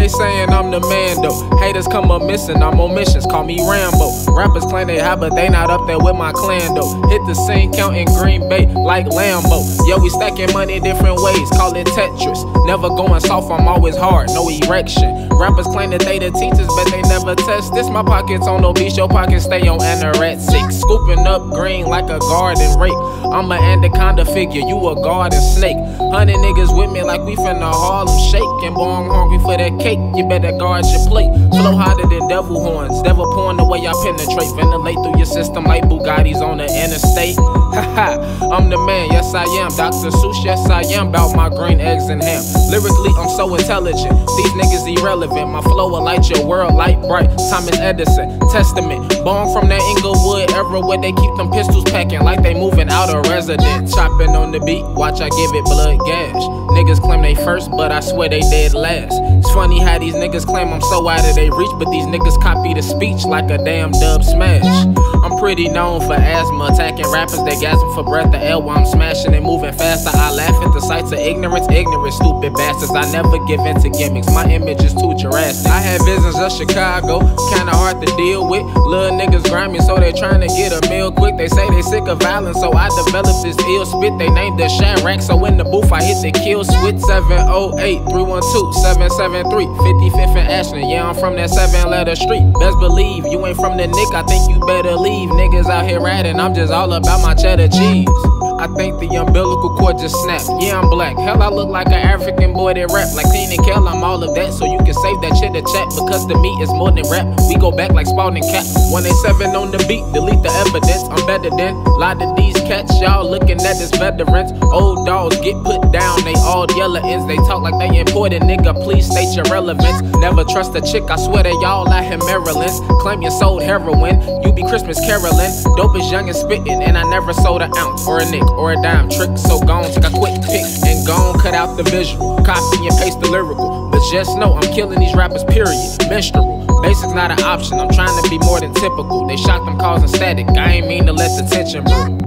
They saying I'm the man though. Haters come up missing, I'm on missions, call me Rambo. Rappers claim they high, but they not up there with my clan though. Hit the scene, counting Green Bay like Lambo. Yo, we stacking money different ways, call it Tetris. Never going soft, I'm always hard, no erection. Rappers claim that they the teachers, but they never test this. My pockets on obese, your pockets stay on anorexic. Scooping up green like a garden rake. I'm an anaconda figure, you a garden snake. 100 niggas with me like we finna Harlem shake. And boy, I'm hungry for that cake, you better guard your plate. Flow hotter than devil horns, devil pouring the way I penetrate. Ventilate through your system like Bugattis on the interstate. Haha, I'm the man, yes I am. Dr. Seuss, yes I am. Bout my green eggs and ham. Lyrically, I'm so intelligent, these niggas irrelevant. My flow will light your world light bright. Thomas Edison, Testament. Born from that Inglewood era where they keep them pistols packing like they moving out of residence. Chopping on the beat, watch I give it blood gash. Niggas claim they first, but I swear they dead last. It's funny how these niggas claim I'm so out of their reach, but these niggas copy the speech like a damn dub smash. I'm pretty known for asthma, attacking rappers that gasp for breath of air while I'm smashing and moving faster. I laugh at the sights of ignorance, stupid bastards. I never give in to gimmicks, my image is too Jurassic. I had visions of Chicago, kinda hard to deal with. Little niggas grimy, so they trying to get a meal quick. They say they sick of violence, so I developed this ill spit. They named the Chirac, so in the booth I hit the kill switch. 708-312-773 55th and Ashland, yeah, I'm from that 7-letter street. Best believe you ain't from the Nick, I think you better leave. Niggas out here riding, I'm just all about my cheddar cheese. I think the umbilical cord just snapped. Yeah, I'm black. Hell, I look like an African boy that rap. Like Clean and Kel, I'm all of that. So you can save that shit to chat, because the meat is more than rap. We go back like Spalding Cap. 187 on the beat, delete the evidence. I'm better than a lot of these cats. Y'all looking at this veterans. Old dogs get put down, they all yellow ends. They talk like they important, nigga, please state your relevance. Never trust a chick, I swear they all out here Maryland's. Claim you sold heroin, you be Christmas caroling. Dope is young and spittin', and I never sold an ounce or a nick or a dime trick. So gone, take a quick pick and gone, cut out the visual, copy and paste the lyrical. But just know I'm killing these rappers, period. Menstrual, basic's not an option, I'm trying to be more than typical. They shot them causing static, I ain't mean to let the tension brew.